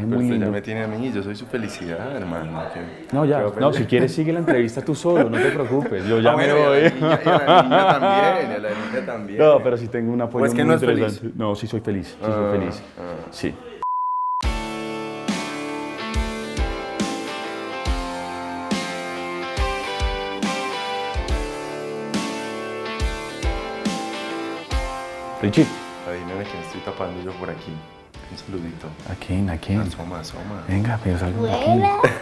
muy usted lindo. ya me tiene a mí, yo soy su felicidad, hermano. No, ya, no, si quieres sigue la entrevista tú solo, no te preocupes, yo ya me voy. Y a la niña también, y a la niña también. No, pero sí tengo un apoyo ¿O es que muy no es feliz? interesante. No, sí soy feliz, sí soy feliz. Sí. Richie. Adivíname quién estoy tapando yo por aquí. Un saludito. ¿A quién? ¿A quién? Asoma, asoma. Venga, pero salgo de aquí.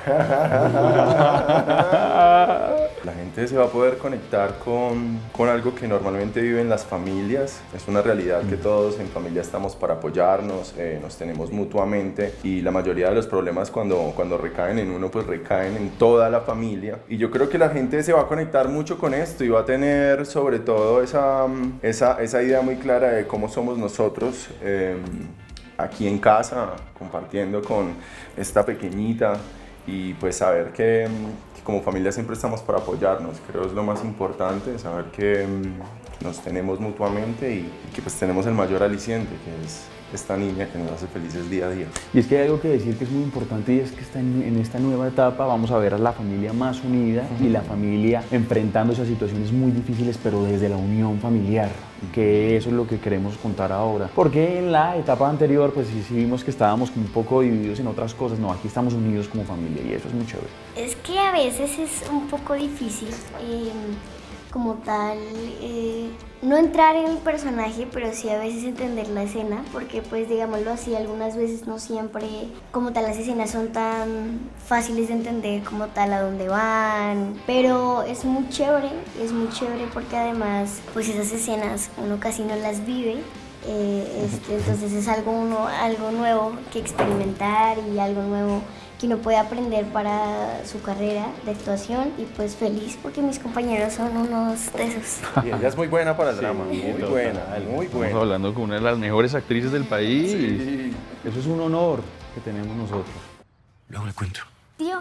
La gente se va a poder conectar con algo que normalmente viven las familias. Es una realidad que todos en familia estamos para apoyarnos, nos tenemos mutuamente y la mayoría de los problemas cuando recaen en uno, pues recaen en toda la familia. Y yo creo que la gente se va a conectar mucho con esto y va a tener sobre todo esa idea muy clara de cómo somos nosotros aquí en casa, compartiendo con esta pequeñita y pues saber que como familia siempre estamos para apoyarnos. Creo que es lo más importante, saber que nos tenemos mutuamente y que pues tenemos el mayor aliciente, que es esta niña que nos hace felices día a día. Y es que hay algo que decir que es muy importante y es que en esta nueva etapa vamos a ver a la familia más unida y la familia enfrentándose a situaciones muy difíciles, pero desde la unión familiar, que eso es lo que queremos contar ahora. Porque en la etapa anterior pues sí vimos que estábamos como un poco divididos en otras cosas, no, aquí estamos unidos como familia y eso es muy chévere. Es que a veces es un poco difícil como tal, no entrar en el personaje, pero sí a veces entender la escena, porque pues digámoslo así, algunas veces no siempre como tal las escenas son tan fáciles de entender como tal a dónde van, pero es muy chévere porque además pues esas escenas uno casi no las vive. Entonces es algo nuevo que experimentar y algo nuevo que uno puede aprender para su carrera de actuación y pues feliz porque mis compañeros son unos de esos. Y ella es muy buena para el drama, muy buena. Estamos hablando con una de las mejores actrices del país. Sí. Eso es un honor que tenemos nosotros. Luego le cuento. Tío.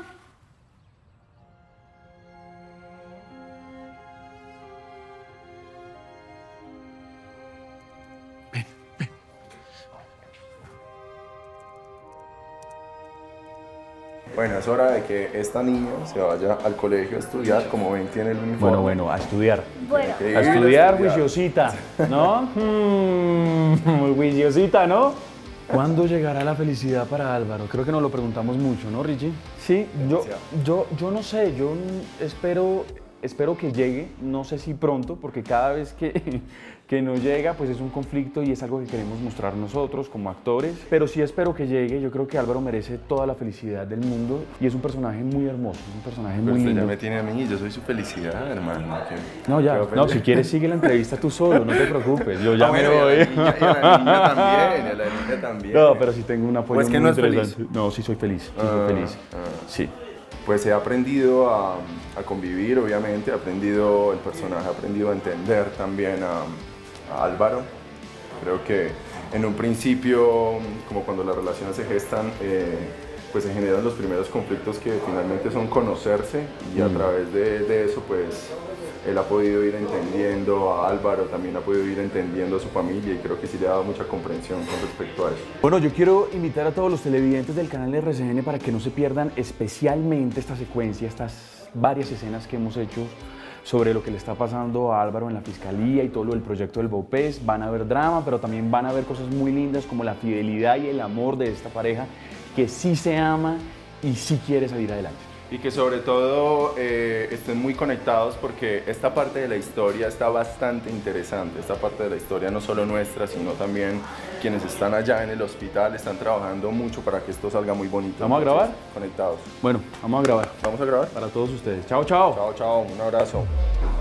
Bueno, es hora de que esta niña se vaya al colegio a estudiar, como ven tiene el uniforme. Bueno, a estudiar. Bueno, Tiene que A ir estudiar, juiciosita, ¿no? Muy juiciosita, ¿no? ¿Cuándo llegará la felicidad para Álvaro? Creo que nos lo preguntamos mucho, ¿no, Richie? Sí, yo no sé, yo espero que llegue, no sé si pronto, porque cada vez que no llega, pues es un conflicto y es algo que queremos mostrar nosotros como actores, pero sí espero que llegue. Yo creo que Álvaro merece toda la felicidad del mundo y es un personaje muy hermoso, es un personaje Pero muy usted lindo. ya me tiene a mí, yo soy su felicidad, hermano. No, ya, no, si quieres sigue la entrevista tú solo, no te preocupes, yo ya me voy. Y a la niña también. No, pero sí tengo un apoyo Pues que muy no es interesante. feliz. No, sí soy feliz, sí soy feliz. Sí. Pues he aprendido a convivir, obviamente, he aprendido el personaje, he aprendido a entender también a Álvaro. Creo que en un principio, como cuando las relaciones se gestan, pues se generan los primeros conflictos que finalmente son conocerse y a través de eso pues él ha podido ir entendiendo a Álvaro, también ha podido ir entendiendo a su familia y creo que sí le ha dado mucha comprensión con respecto a eso. Bueno, yo quiero invitar a todos los televidentes del canal RCN para que no se pierdan especialmente esta secuencia, estas varias escenas que hemos hecho sobre lo que le está pasando a Álvaro en la fiscalía y todo lo del proyecto del Baupés. Van a ver drama, pero también van a ver cosas muy lindas como la fidelidad y el amor de esta pareja que sí se ama y sí quiere salir adelante. Y que sobre todo estén muy conectados porque esta parte de la historia está bastante interesante. Esta parte de la historia no solo nuestra, sino también quienes están allá en el hospital están trabajando mucho para que esto salga muy bonito. ¿Vamos a grabar? Conectados. Bueno, vamos a grabar ¿Vamos a grabar? para todos ustedes. Chao, chao. Chao, chao. Un abrazo.